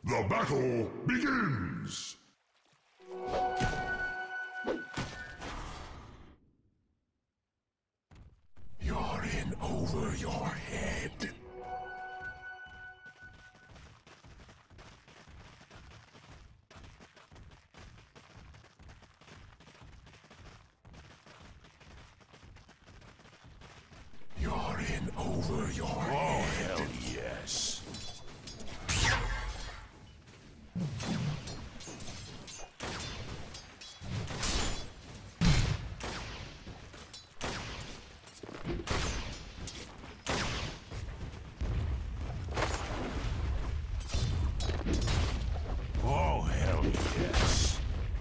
The battle begins! You're in over your head. You're in over your head. Oh, hell yes. Oh, hell yes.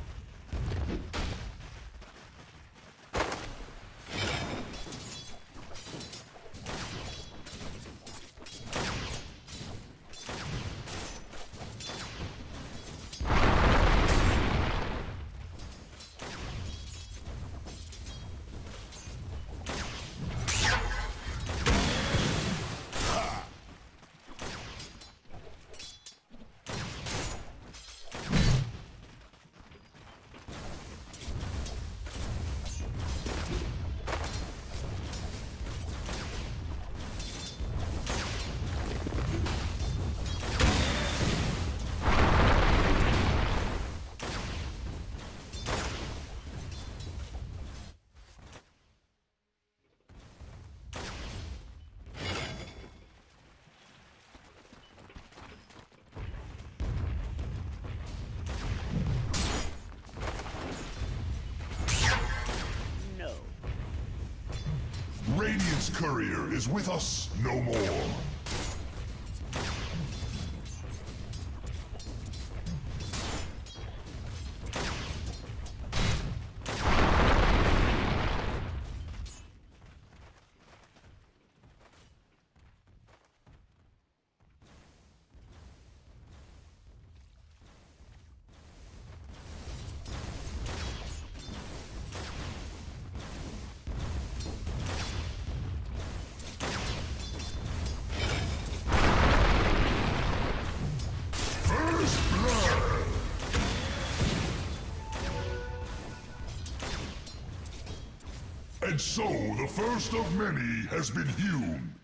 Radiant's courier is with us no more. And so, the first of many has been hewn.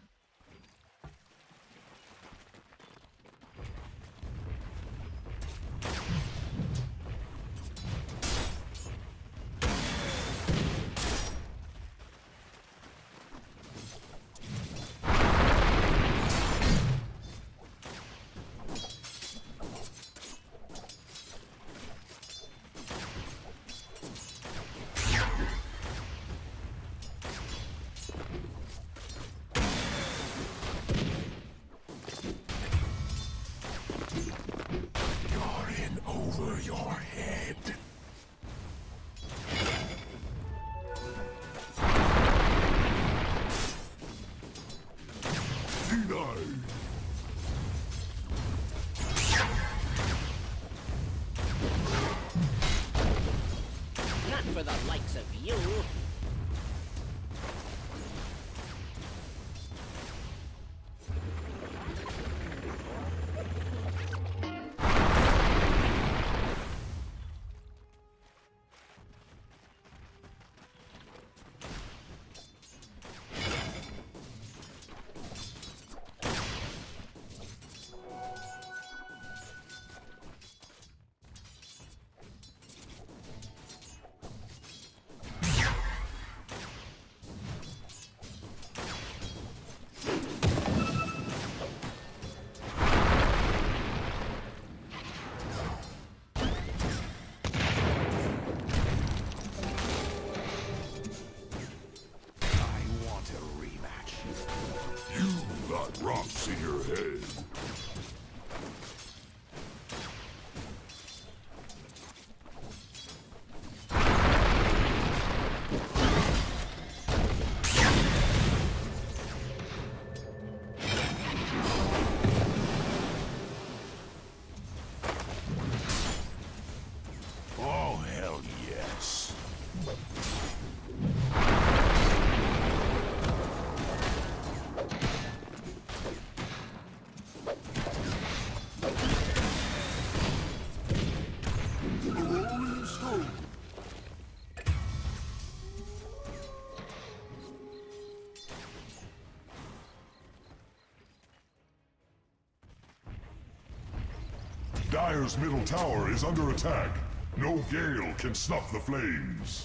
Over your head. Denied. Not for the likes of you. Rocks in your head. Oh, hell yes. Dire's middle tower is under attack. No gale can snuff the flames.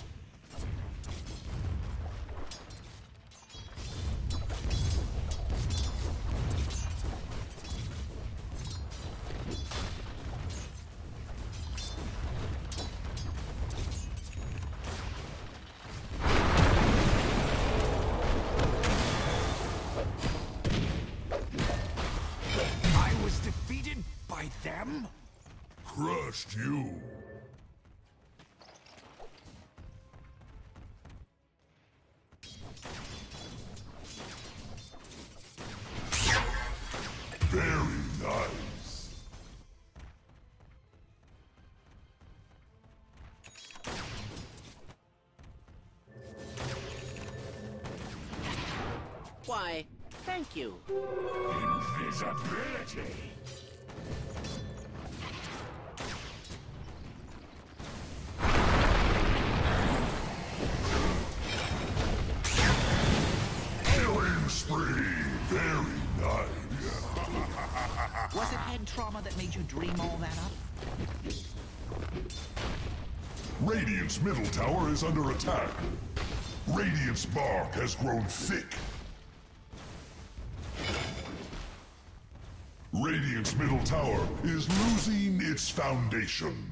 Them? Crushed you. Very nice. Why, thank you. Invisibility. Was it head trauma that made you dream all that up? Radiant's middle tower is under attack. Radiant's bark has grown thick. Radiant's middle tower is losing its foundation.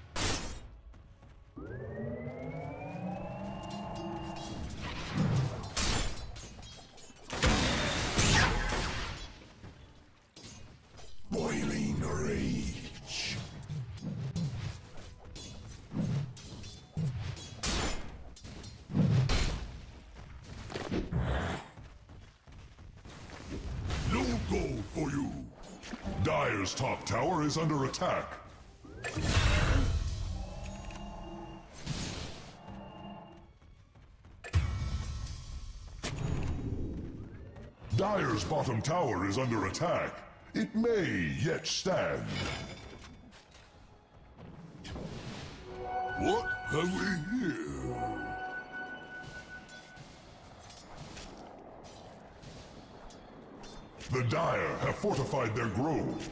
Boiling rage. No goal for you. Dire's top tower is under attack. Dire's bottom tower is under attack. It may yet stand. What have we here? The Dire have fortified their grove.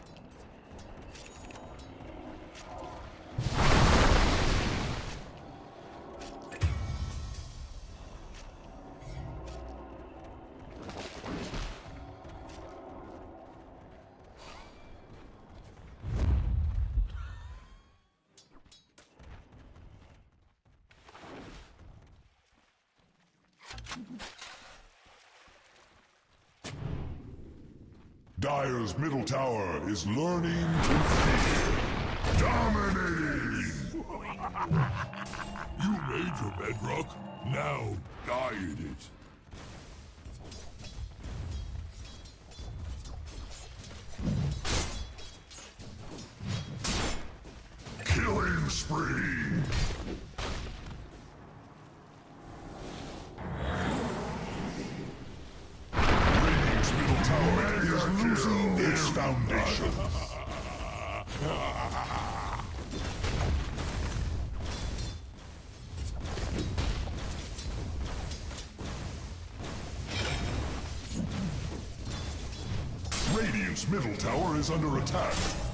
Dire's middle tower is learning to fear. Dominating! You made your bedrock, now die in it. Killing spree! Losing its foundation. Radiant's middle tower is under attack.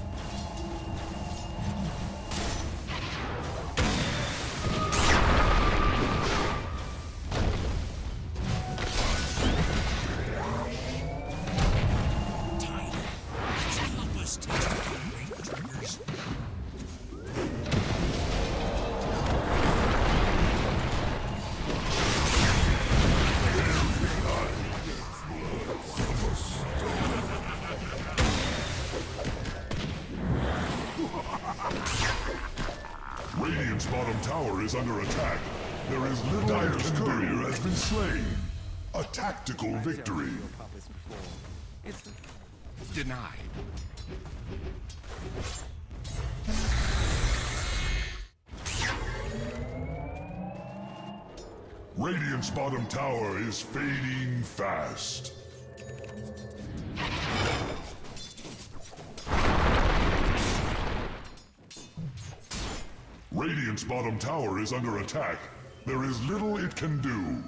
Radiant's bottom tower is under attack. There is little Dire's courier has been slain. A tactical victory. It's denied. Radiant's bottom tower is fading fast. Radiant's bottom tower is under attack. There is little it can do.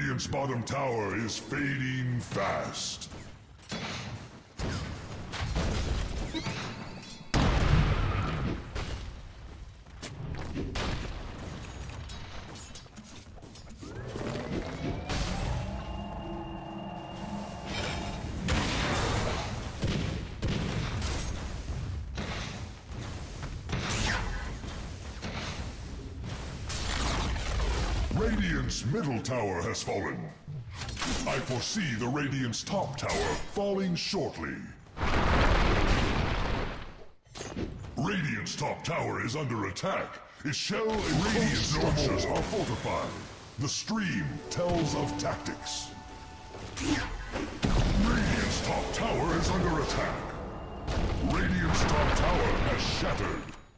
Radiant's bottom tower is fading fast. Radiant's middle tower has fallen. I foresee the Radiant's top tower falling shortly. Radiant's top tower is under attack. Its shell and radiant structures are fortified. The stream tells of tactics. Radiant's top tower is under attack. Radiant's top tower has shattered.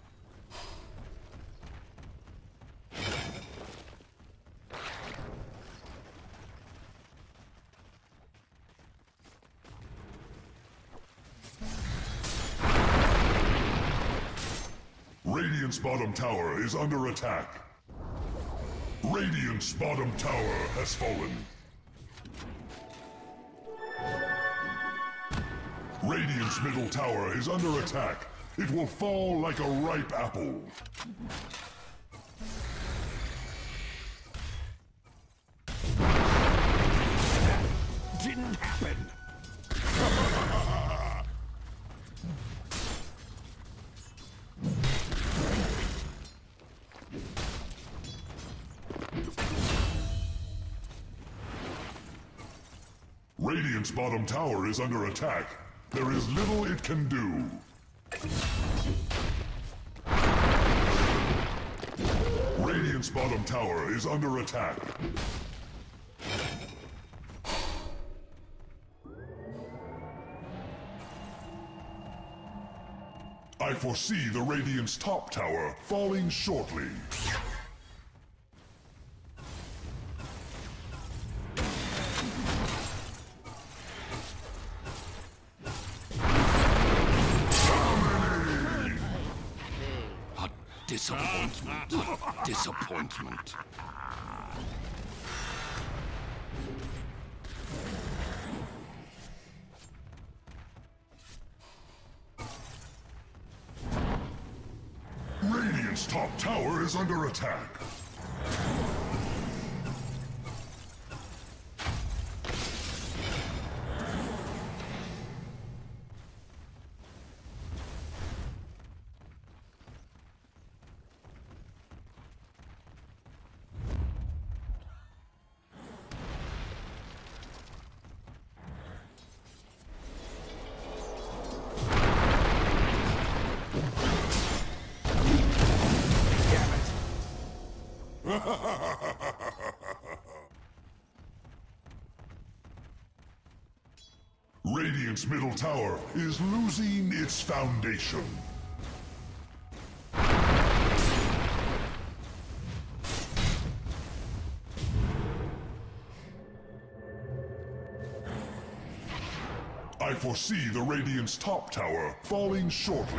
Radiant's bottom tower is under attack. Radiant's bottom tower has fallen. Radiant's middle tower is under attack. It will fall like a ripe apple. Didn't happen. Radiant's bottom tower is under attack. There is little it can do. Radiant's bottom tower is under attack. I foresee the Radiant's top tower falling shortly. Disappointment. Disappointment. Radiant's top tower is under attack. Radiant's middle tower is losing its foundation. I foresee the Radiant's top tower falling shortly.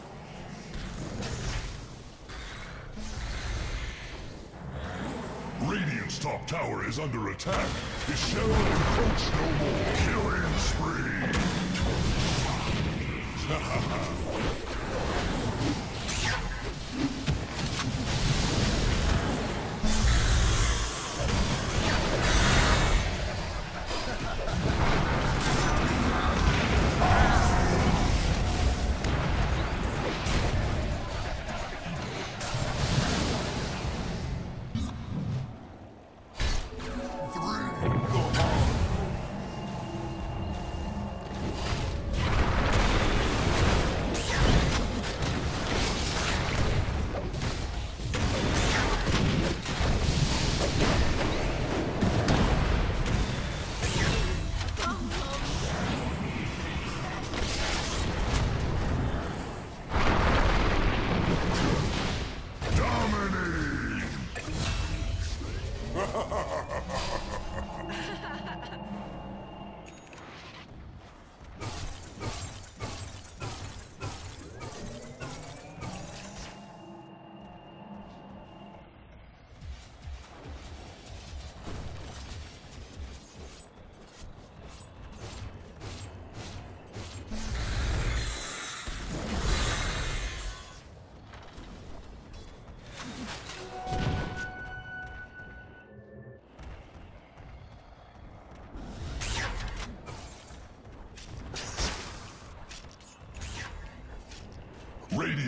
Radiant's top tower is under attack. It shall encroach no more. Killing spree.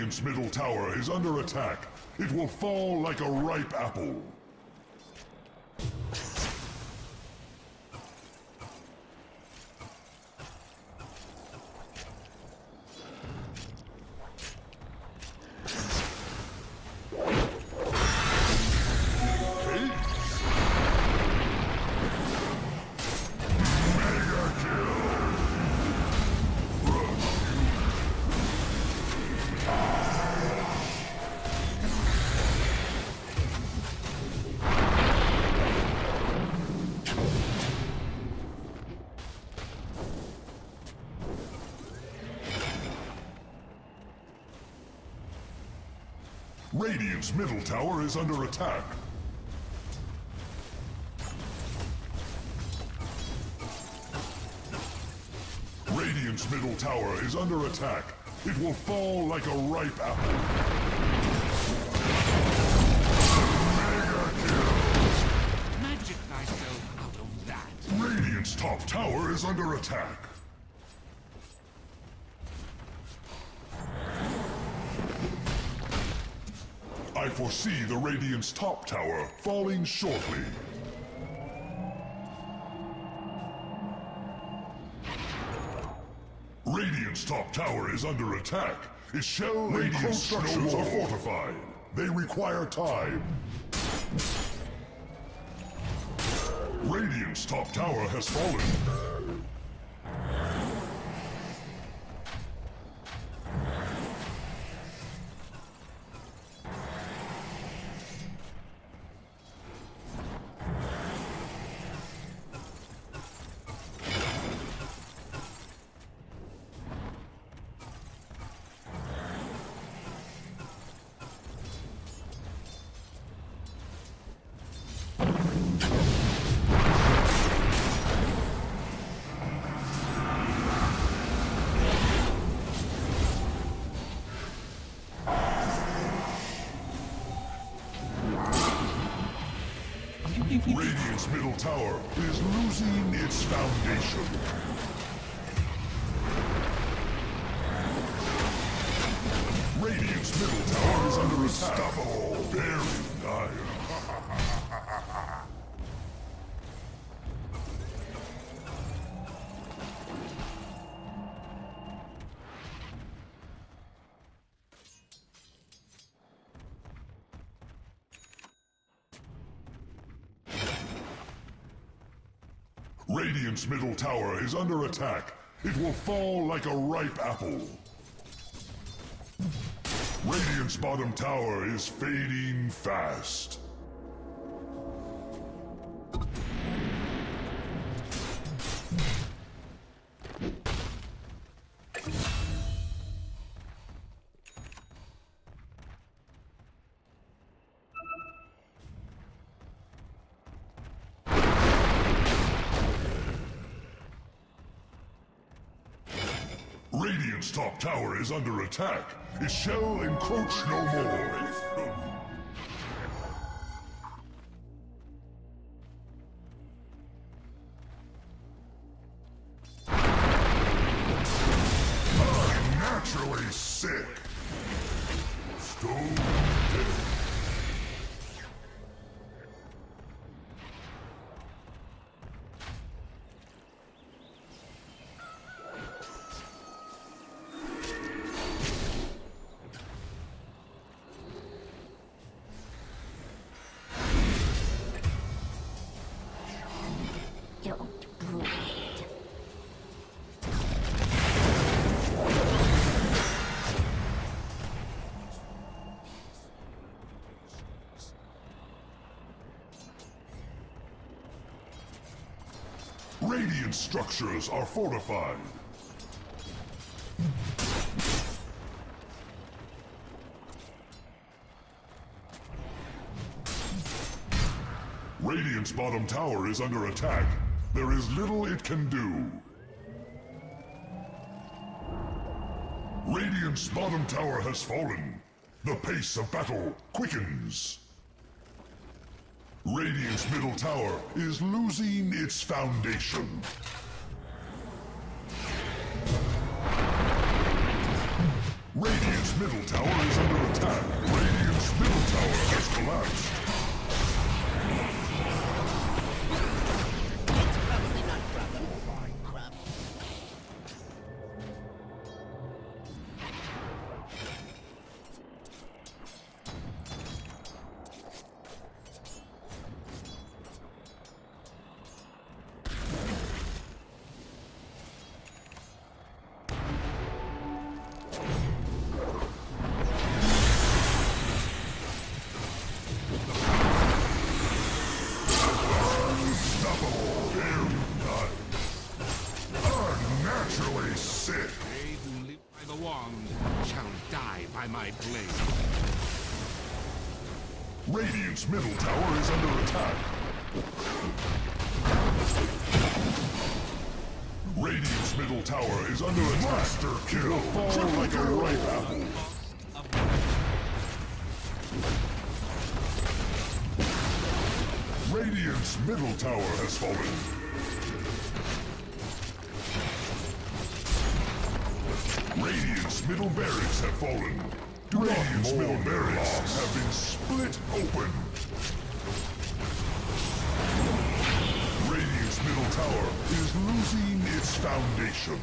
Radiant's middle tower is under attack. It will fall like a ripe apple. Radiant's middle tower is under attack. Radiant's middle tower is under attack. It will fall like a ripe apple. Mega kill! Magic thyself out of that. Radiant's top tower is under attack. I foresee the Radiant's top tower falling shortly. Radiant's top tower is under attack. Its shell Radiant structures are fortified. They require time. Radiant's top tower has fallen. Radiant's middle tower is losing its foundation. Radiant's middle tower is under attack. Very dire. Radiant's middle tower is under attack. It will fall like a ripe apple. Radiant's bottom tower is fading fast. Radiant's top tower is under attack. It shall encroach no more. I'm naturally sick. Stone dead. Don't breed. Radiant structures are fortified. Radiant's bottom tower is under attack. There is little it can do. Radiant's bottom tower has fallen. The pace of battle quickens. Radiant's middle tower is losing its foundation. Radiant's Radiant's middle tower is under attack. Radiant's middle tower has collapsed. It's probably not grub. Grub. Unstoppable! Dare you not! Unnaturally sick! They who live by the wand shall die by my blade. Radiant's middle tower is under attack. Radiant's middle tower is under attack. Monster kill! Fall like a ripe apple. Radiant's middle tower has fallen. Radiant's middle barracks have fallen. Radiant's middle barracks have been split open. Radiant's middle tower is losing its foundation.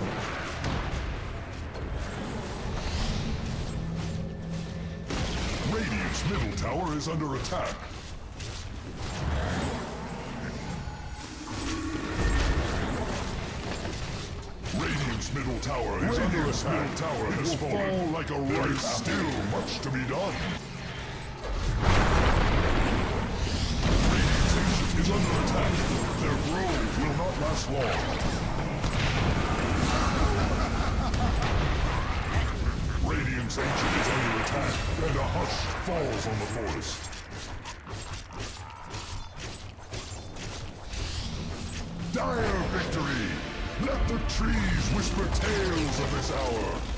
Radiant's middle tower is under attack. Radiant's middle tower is under attack. Middle tower has fallen like a ripe apple. There is still much to be done. Radiant's ancient is under attack. Their grove will not last long. Radiant's ancient is under attack, and a hush falls on the forest. Dire victory! Let the trees whisper tales of this hour.